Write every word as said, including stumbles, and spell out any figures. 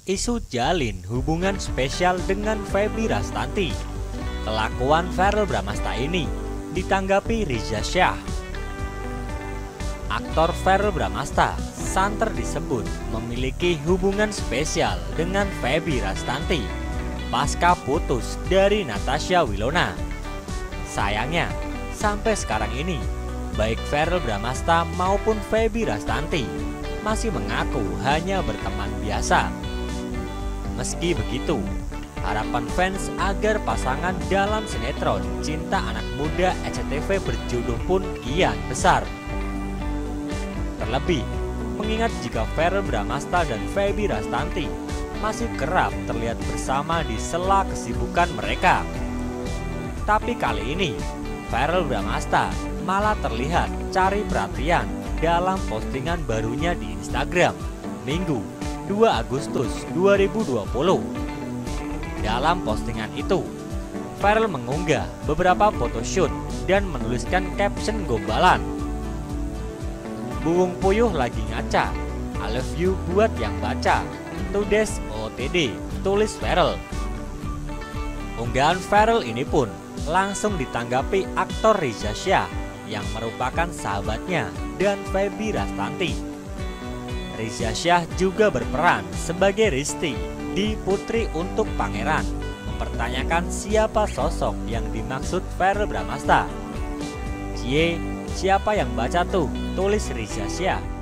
Isu jalin hubungan spesial dengan Feby Rastanti. Kelakuan Verrel Bramasta ini ditanggapi Riza Shah. Aktor Verrel Bramasta santer disebut memiliki hubungan spesial dengan Feby Rastanti pasca putus dari Natasha Wilona. Sayangnya, sampai sekarang ini, baik Verrel Bramasta maupun Feby Rastanti masih mengaku hanya berteman biasa. Meski begitu, harapan fans agar pasangan dalam sinetron Cinta Anak Muda S C T V berjodoh pun kian besar. Terlebih, mengingat jika Verrel Bramasta dan Feby Rastanti masih kerap terlihat bersama di sela kesibukan mereka. Tapi kali ini, Verrel Bramasta malah terlihat cari perhatian dalam postingan barunya di Instagram, Minggu dua Agustus dua ribu dua puluh. Dalam postingan itu, Verrel mengunggah beberapa photoshoot dan menuliskan caption gombalan. Buung puyuh lagi ngaca, I love you buat yang baca, Tudes O T D, tulis Verrel. Unggahan Verrel ini pun langsung ditanggapi aktor Riza Shah yang merupakan sahabatnya dan Feby Rastanti. Riza Shah juga berperan sebagai Risti di Putri Untuk Pangeran, mempertanyakan siapa sosok yang dimaksud Verrel Bramasta. Cie, siapa yang baca tuh? Tulis Riza Shah.